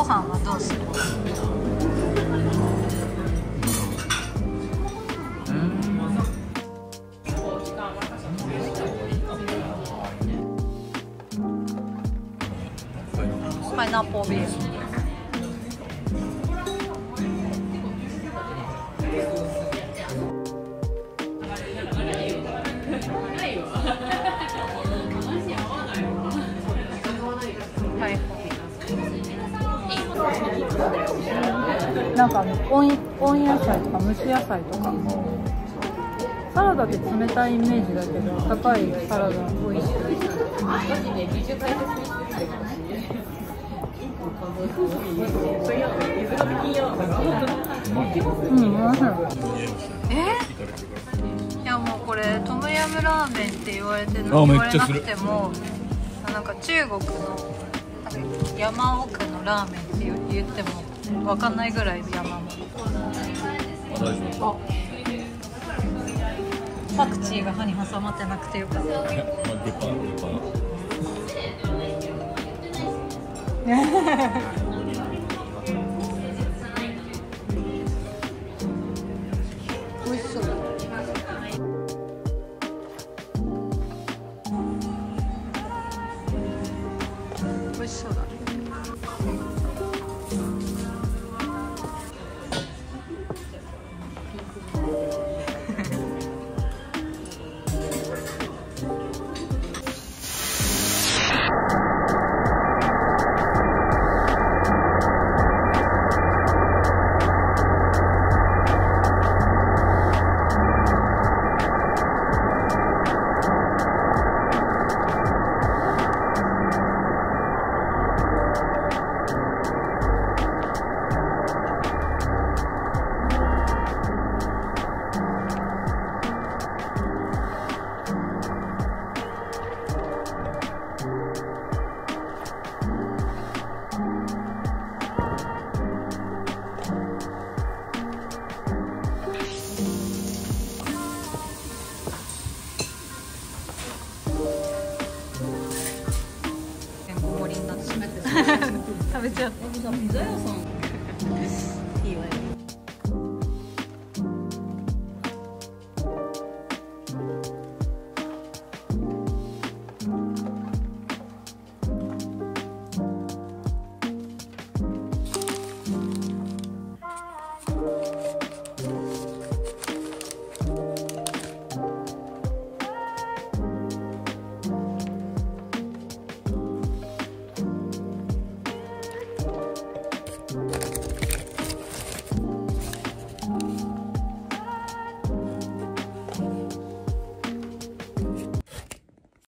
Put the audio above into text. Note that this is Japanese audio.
飯はどうする？パイナップルビーフ。なんか温野菜とか蒸し野菜とか、サラダって冷たいイメージだけど、高いサラダ美味しい。いやもうこれトムヤムラーメンって言われて言われなくても、なんか中国の山奥のラーメンって言っても分かんないぐらい山も。パクチーが歯に挟まってなくてよかった。美味しそうだ。美味しそうだ。食べちゃった。ピザ屋さん